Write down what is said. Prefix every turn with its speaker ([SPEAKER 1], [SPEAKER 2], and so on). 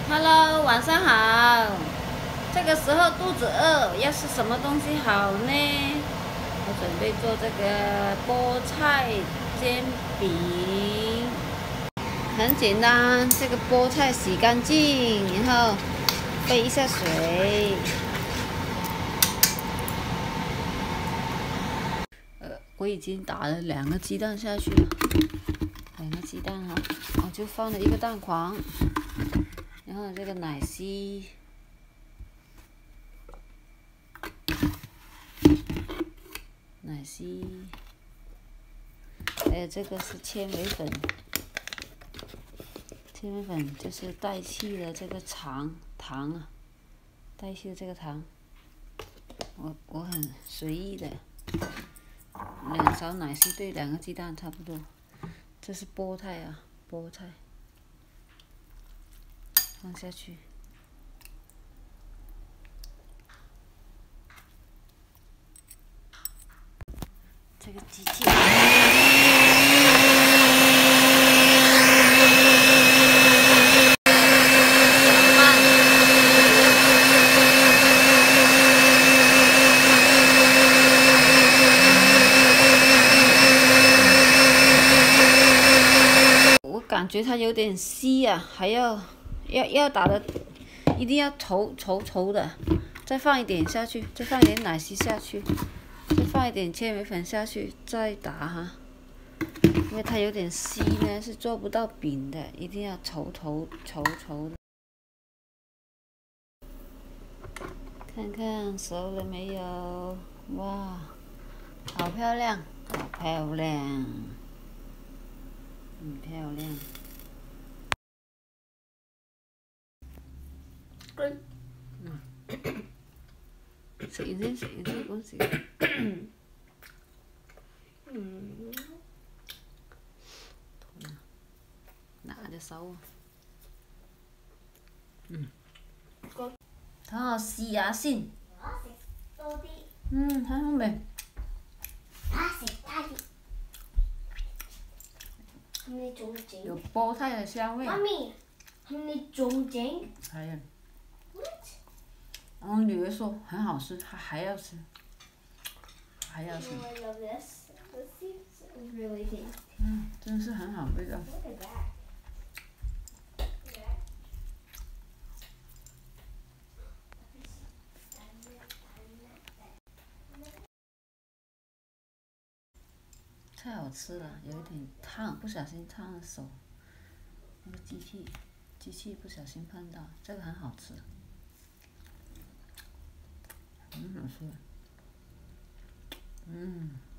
[SPEAKER 1] Hello，晚上好。这个时候肚子饿，要吃什么东西好呢？我准备做这个菠菜煎饼，很简单。这个菠菜洗干净，然后沸一下水。我已经打了2个鸡蛋下去了，2个鸡蛋哈，我就放了1个蛋黄。然后这个奶昔，还有这个是纤维粉，纤维粉就是代替了这个糖啊，代替了这个糖。我很随意的，2勺奶昔对2个鸡蛋差不多。这是菠菜啊，菠菜放下去。这个机器。我感觉它有点稀啊，还要打的，一定要稠的。再放一点下去，再放一点奶昔下去，再放一点纤维粉下去，再打哈。因为它有点稀呢，是做不到饼的，一定要稠的。看看熟了没有？哇，好漂亮，好漂亮，很漂亮。食完先，講食。拿隻手。等我試下先。
[SPEAKER 2] 我食多啲。
[SPEAKER 1] 很好味。
[SPEAKER 2] 我食大啲。你仲整？
[SPEAKER 1] 有菠菜的香味。
[SPEAKER 2] 媽咪，你仲整？
[SPEAKER 1] 係啊。我女兒說很好吃，她還要吃。
[SPEAKER 2] I love this. This is really tasty.
[SPEAKER 1] 真是很好味道。
[SPEAKER 2] Look at that.
[SPEAKER 1] 太好吃了，有一点烫，不小心烫了手。那个机器不小心碰到，这个很好吃，很好吃。